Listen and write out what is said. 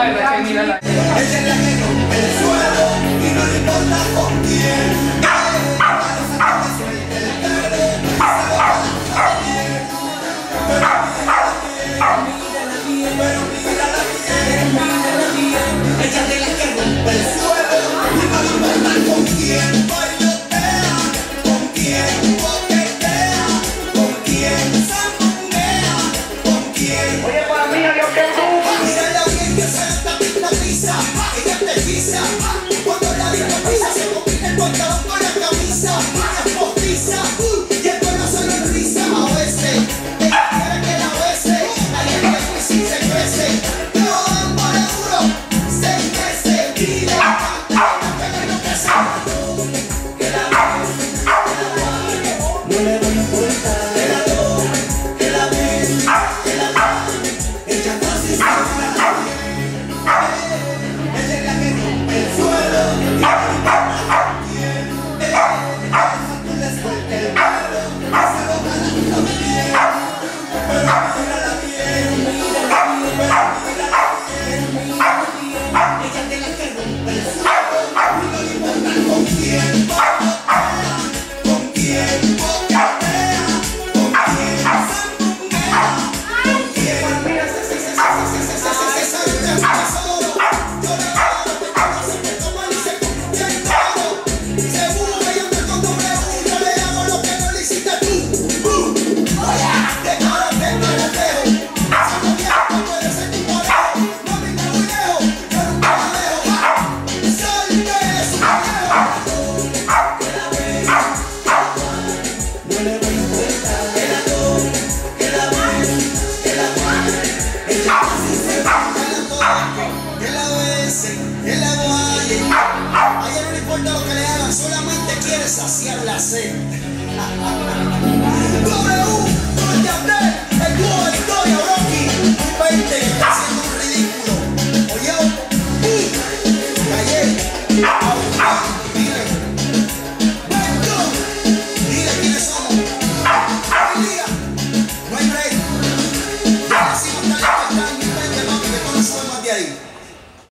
la verdad que mírala. Ella es la que rompe el suelo y no le importa con quién. Pero mírala bien. Ella es la que rompe el suelo y no le importa con quién. Bailotea, con quién coquetea, con quién sandunguea, con quién. Oye, para mí, yo que tú. Mírala bien que se esta pinta pisa, ella te pisa. Cuando la disco pisa se combina el pantalón con la camisa. Ella es postiza y el cuerno solo en risa. A veces ella quiere que la bese, la gente si se crece. Pero dándole duro, 6 meses. Y le encanta que no te sabe. Que la no le doy vuelta. Que la doy, que la ven, que la van. Ella casi se va. Ella es la que rompe el suelo y no importa quién. Tú le sueltas el pelo, se lo ganan también. Pero mírala bien, mírala bien, mírala bien. Ella es la que rompe el suelo y no importa con quién. Con quién coquetea, con quién sandunguea, con quién. Que la guaye, a ella no le importa lo que le hagan, solamente quiere saciar la sed. W,